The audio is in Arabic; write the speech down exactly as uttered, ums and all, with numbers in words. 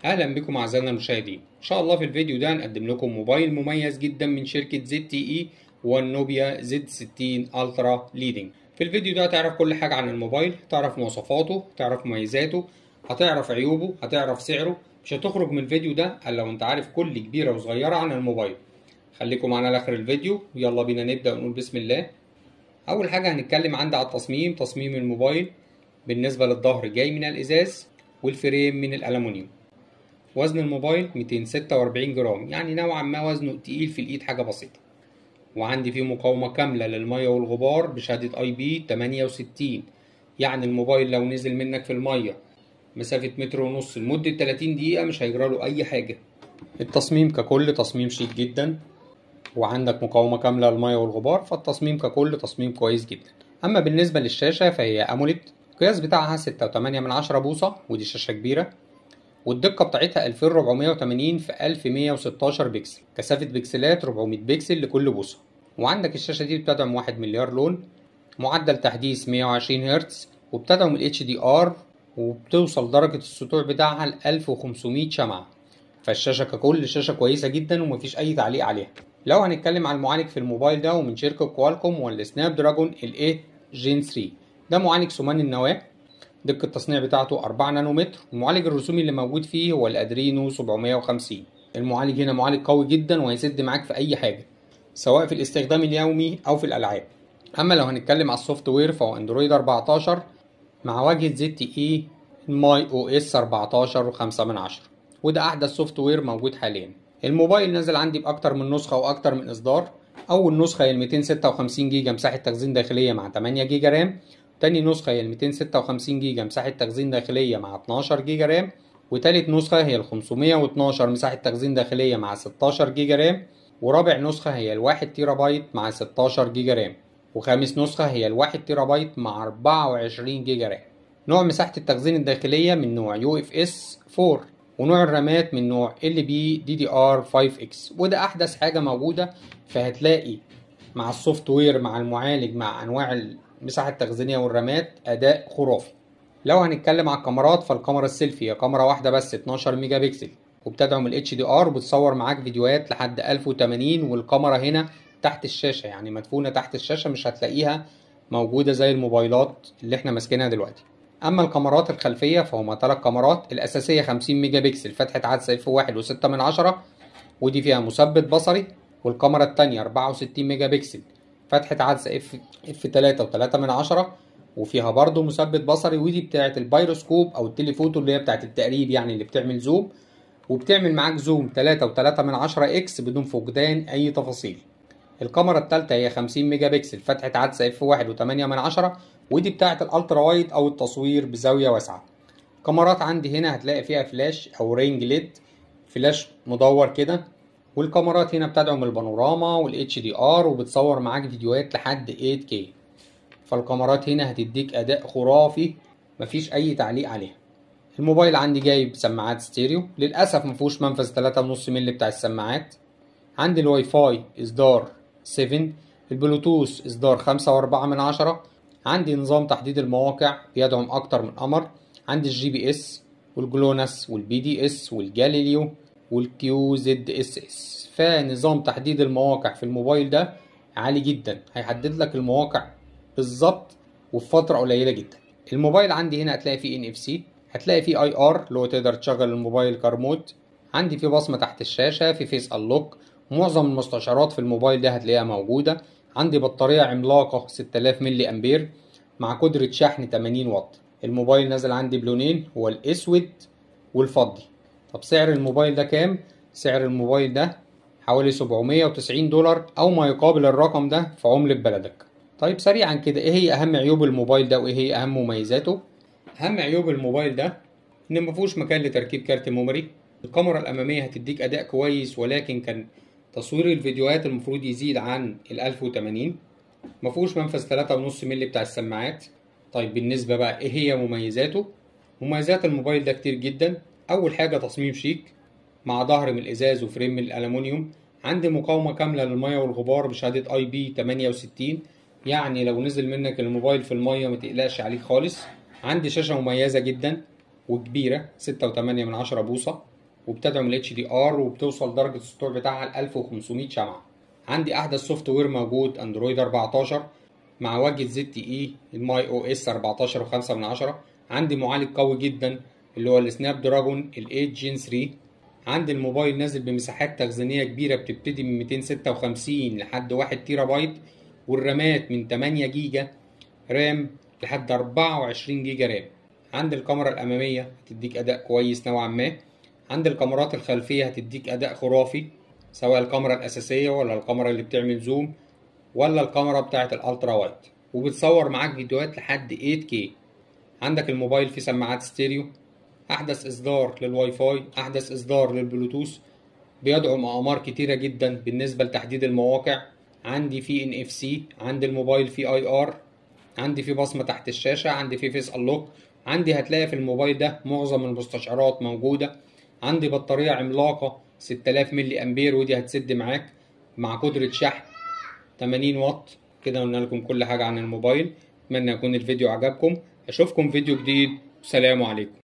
اهلا بكم اعزائنا المشاهدين. ان شاء الله في الفيديو ده هنقدم لكم موبايل مميز جدا من شركه زد تي اي والنوبيا زد ستين الترا ليدنج. في الفيديو ده هتعرف كل حاجه عن الموبايل، تعرف مواصفاته، تعرف مميزاته، هتعرف عيوبه، هتعرف سعره. مش هتخرج من الفيديو ده الا لو انت عارف كل كبيره وصغيره عن الموبايل. خليكم معانا لاخر الفيديو. يلا بينا نبدا ونقول بسم الله. اول حاجه هنتكلم عندي على التصميم. تصميم الموبايل بالنسبه للظهر جاي من الازاز والفريم من الالومنيوم. وزن الموبايل مئتين وستة وأربعين جرام، يعني نوعا ما وزنه تقيل في الايد، حاجه بسيطه. وعندي فيه مقاومه كامله للميه والغبار بشهاده اي بي ثمانية وستين، يعني الموبايل لو نزل منك في الميه مسافه متر ونص لمده ثلاثين دقيقه مش هيجرى له اي حاجه. التصميم ككل تصميم شيك جدا، وعندك مقاومه كامله للميه والغبار، فالتصميم ككل تصميم كويس جدا. اما بالنسبه للشاشه فهي اموليد، القياس بتاعها ستة وثمانية من عشرة بوصه، ودي شاشه كبيره، والدقة بتاعتها ألفين وأربعمية وتمانين في ألف ومية وستاشر بكسل، كثافة بكسلات أربعمية بكسل لكل بوصة. وعندك الشاشة دي بتدعم واحد مليار لون، معدل تحديث مية وعشرين هرتز، وبتدعم ال اتش دي ار، وبتوصل درجة السطوع بتاعها ل ألف وخمسمية شمعة. فالشاشة ككل شاشة كويسة جدا ومفيش أي تعليق عليها. لو هنتكلم عن المعالج في الموبايل ده ومن شركة كوالكوم والسناب دراجون ال ثمانية جين ثلاثة، ده معالج ثماني النواة، دقة التصنيع بتاعته أربعة نانومتر. المعالج الرسومي اللي موجود فيه هو الادرينو سبعمية وخمسين. المعالج هنا معالج قوي جدا وهيسد معاك في اي حاجة، سواء في الاستخدام اليومي او في الالعاب. اما لو هنتكلم على السوفت وير فهو اندرويد أربعتاشر مع واجهة زد تي اي ماي او اس أربعتاشر وخمسة من عشرة، وده احدث سوفت وير موجود حاليا. الموبايل نزل عندي باكتر من نسخة واكتر من اصدار. اول نسخة هي ال مئتين وستة وخمسين جيجا مساحة تخزين داخلية مع ثمانية جيجا رام، تاني نسخة هي ال مئتين وستة وخمسين جيجا مساحة تخزين داخلية مع اتناشر جيجا رام، وتالت نسخة هي ال خمسمية واتناشر مساحة تخزين داخلية مع ستاشر جيجا رام، ورابع نسخة هي ال واحد تيرا بايت مع ستاشر جيجا رام، وخامس نسخة هي ال واحد تيرا بايت مع أربعة وعشرين جيجا رام. نوع مساحة التخزين الداخلية من نوع يو اف اس أربعة، ونوع الرامات من نوع ال بي دي دي ار خمسة اكس، وده أحدث حاجة موجودة. فهتلاقي مع السوفت وير مع المعالج مع أنواع المساحة التخزينية والرامات أداء خرافي. لو هنتكلم على الكاميرات فالكاميرا السيلفي هي كاميرا واحدة بس اتناشر ميجا بكسل، وبتدعم ال اتش دي ار، وبتصور معاك فيديوهات لحد ألف وتمانين، والكاميرا هنا تحت الشاشة، يعني مدفونة تحت الشاشة، مش هتلاقيها موجودة زي الموبايلات اللي احنا ماسكينها دلوقتي. اما الكاميرات الخلفية فهما ثلاث كاميرات. الاساسية خمسين ميجا بكسل فتحة عدسة اف واحد وستة من عشرة، ودي فيها مثبت بصري. والكاميرا التانية أربعة وستين ميجا بكسل فتحة عدسة اف اف تلاتة وتلاتة من عشرة، وفيها برضو مثبت بصري، ودي بتاعة البايروسكوب او التليفوتو اللي هي بتاعة التقريب، يعني اللي بتعمل زوم، وبتعمل معاك زوم تلاتة وتلاتة من عشرة اكس بدون فقدان اي تفاصيل. الكاميرا التالتة هي خمسين ميجا بكسل فتحة عدسة اف واحد وتمانية من عشرة، ودي بتاعة الالترا وايد او التصوير بزاوية واسعة. كاميرات عندي هنا هتلاقي فيها فلاش او رينج ليد، فلاش مدور كده. والكاميرات هنا بتدعم البانوراما وال اتش دي ار، وبتصور معاك فيديوهات لحد ثمانية كي. فالكاميرات هنا هتديك اداء خرافي، مفيش اي تعليق عليها. الموبايل عندي جايب سماعات ستيريو، للاسف مفيهوش منفذ تلاتة ونص مللي بتاع السماعات. عندي الواي فاي اصدار سبعة، البلوتوث اصدار خمسة وأربعة من عشرة. عندي نظام تحديد المواقع بيدعم اكتر من قمر. عندي الجي بي اس والجلوناس والبي دي اس والجاليليو والكيو زد اس اس. فنظام تحديد المواقع في الموبايل ده عالي جدا، هيحدد لك المواقع بالظبط وفي فترة قليلة جدا. الموبايل عندي هنا هتلاقي فيه ان اف سي، هتلاقي فيه اي ار اللي هو تقدر تشغل الموبايل كرموت. عندي فيه بصمة تحت الشاشة، في فيس انلوك. معظم المستشعرات في الموبايل ده هتلاقيها موجودة. عندي بطارية عملاقة ستة آلاف ملي امبير مع قدرة شحن تمانين واط. الموبايل نازل عندي بلونين، هو الاسود والفضي. طب سعر الموبايل ده كام؟ سعر الموبايل ده حوالي سبعمية وتسعين دولار، او ما يقابل الرقم ده في عملة بلدك. طيب سريعا كده، ايه هي اهم عيوب الموبايل ده وايه هي اهم مميزاته؟ اهم عيوب الموبايل ده ان مفيهوش مكان لتركيب كارت ميموري. الكاميرا الامامية هتديك اداء كويس، ولكن كان تصوير الفيديوهات المفروض يزيد عن ال ألف وتمانين. مفيهوش منفذ تلاتة ونص مللي بتاع السماعات. طيب بالنسبة بقى ايه هي مميزاته؟ مميزات الموبايل ده كتير جدا. اول حاجة تصميم شيك مع ظهر من الازاز وفريم من الالومنيوم. عندي مقاومة كاملة للمية والغبار بشهادة اي بي ثمانية وستين، يعني لو نزل منك الموبايل في المية متقلقش عليك خالص. عندي شاشة مميزة جدا وكبيرة ستة وتمانية من عشرة بوصة. وبتدعم ال اتش دي ار وبتوصل درجة السطوع بتاعها ل ألف وخمسمية شمعة. عندي أحدث سوفت وير موجود أندرويد أربعتاشر مع واجهة زد تي اي الماي او اس أربعتاشر وخمسة من عشرة. عندي معالج قوي جدا اللي هو السناب دراجون ال ثمانية جين ثلاثة. عندي الموبايل نازل بمساحات تخزينية كبيرة بتبتدي من ميتين وستة وخمسين لحد واحد تيرا بايت، والرامات من تمانية جيجا رام لحد أربعة وعشرين جيجا رام. عندي الكاميرا الأمامية هتديك أداء كويس نوعا ما. عندي الكاميرات الخلفية هتديك أداء خرافي، سواء الكاميرا الأساسية ولا الكاميرا اللي بتعمل زوم ولا الكاميرا بتاعة الألترا وايد، وبتصور معاك فيديوهات لحد ثمانية كيه. عندك الموبايل فيه سماعات ستيريو، أحدث إصدار للواي فاي، أحدث إصدار للبلوتوث، بيدعم أقمار كتيرة جدا بالنسبة لتحديد المواقع. عندي فيه ان اف سي، عندي الموبايل فيه اي ار، عندي فيه بصمة تحت الشاشة، عندي فيه فيس انلوك. عندي هتلاقي في الموبايل ده معظم المستشعرات موجودة. عندي بطارية عملاقة ستة آلاف ملي امبير، ودي هتسد معاك مع قدرة شحن تمانين واط. كده قلنا لكم كل حاجة عن الموبايل. اتمنى يكون الفيديو عجبكم. اشوفكم فيديو جديد. سلام عليكم.